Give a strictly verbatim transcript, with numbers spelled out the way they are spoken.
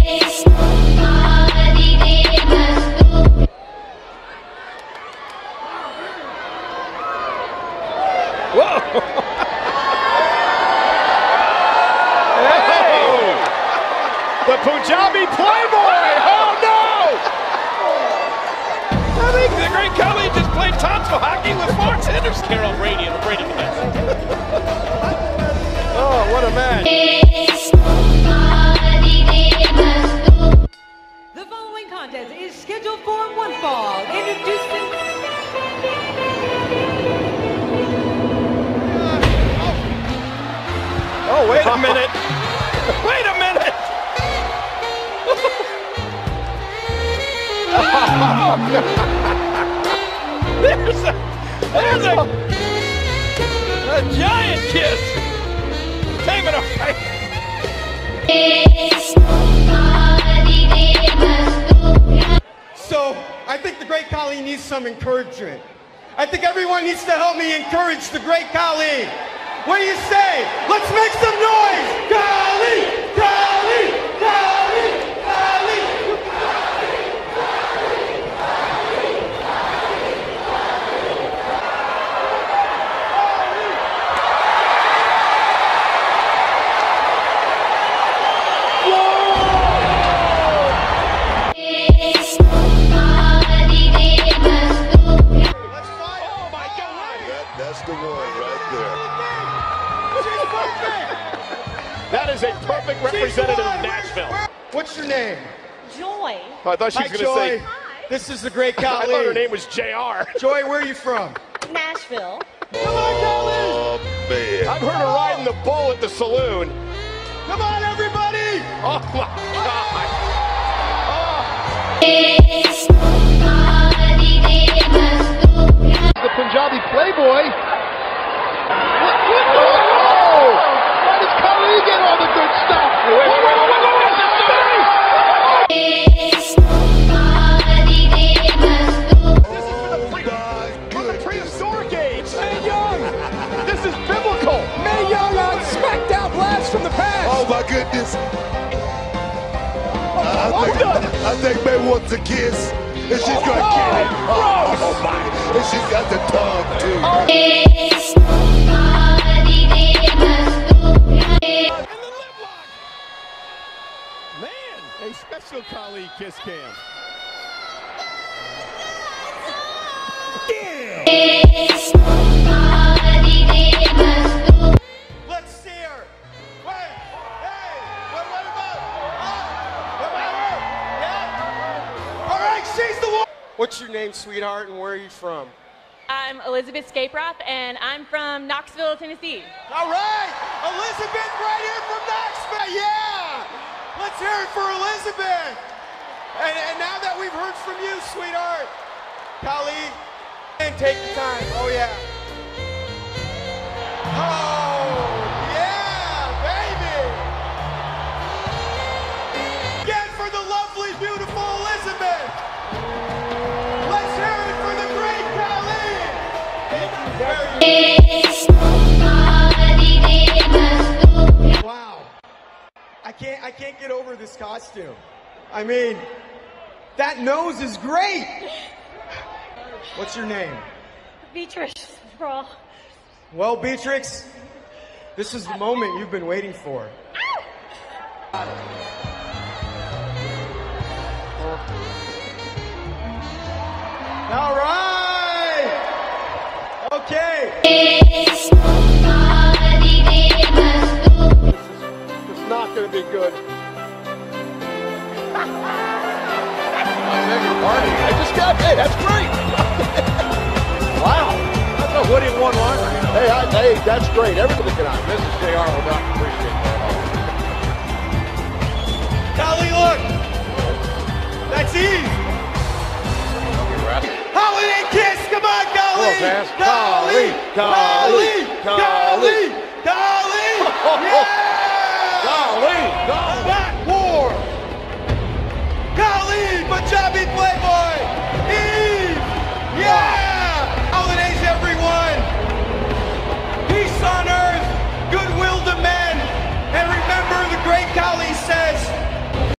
Whoa! Hey! The Punjabi Playboy! Oh no! I think the great Khali just played tonsil hockey with Fox Henderson. Carol Brady and Brady the best. Oh, what a match! The following contest is scheduled for one fall. Introducing. Oh, wait a minute! Wait a minute! there's a, there's a, a giant kiss! Take it away! So, I think the great Khali needs some encouragement. I think everyone needs to help me encourage the great Khali. What do you say? Let's make some noise! Khali! Khali! Khali! Khali! That's the one right there. That is a perfect representative of Nashville. What's your name? Joy. Oh, I thought she was Hi, going to Joy. say. This is the great I Khali. thought her name was J R. Joy, where are you from? Nashville. Come on, Khali! Oh, man. I've heard her riding the bull at the saloon. Come on, everybody! Oh my God! The Punjabi Playboy. What, what, oh! Why does Khali get all the good stuff? Wait, wait, wait, wait, wait, wait, This is for the, pre from the prehistoric age. Mae Young. This is biblical. Mae Young on SmackDown Blast from the past. Oh, my goodness. Oh, I, well think, done. I think Mae wants a kiss. And she's gonna Oh, get it. gross. Oh, my. And she's got the tongue, too. Oh. Man, a special Khali kiss cam. Let's see her. Wait. Hey. What, what about? Uh, what about her? Yeah. All right, she's the one. What's your name, sweetheart, and where are you from? I'm Elizabeth Scaperoth, and I'm from Knoxville, Tennessee. All right, Elizabeth right here from Knoxville. Yeah. Let's hear it for Elizabeth. And, and now that we've heard from you, sweetheart, Khali, and take the time. Oh yeah. Oh yeah, baby. Again for the lovely, beautiful Elizabeth. Let's hear it for the great Khali. Thank you very much. Wow. I can't I can't get over this costume. I mean, that nose is great. What's your name? Beatrice Brawl. Well, Beatrix, this is the moment you've been waiting for. All right. Okay. It's not going to be good. Party. I just got. Hey, that's great. Wow. That's a Woody one-liner. Hey, I, hey, that's great. Everybody can on. Missus J R will not appreciate that. Khali, look. That's Eve. Holiday kiss. Come on, Khali. Khali. Khali. Khali. Khali. Yeah. Golly. Golly. That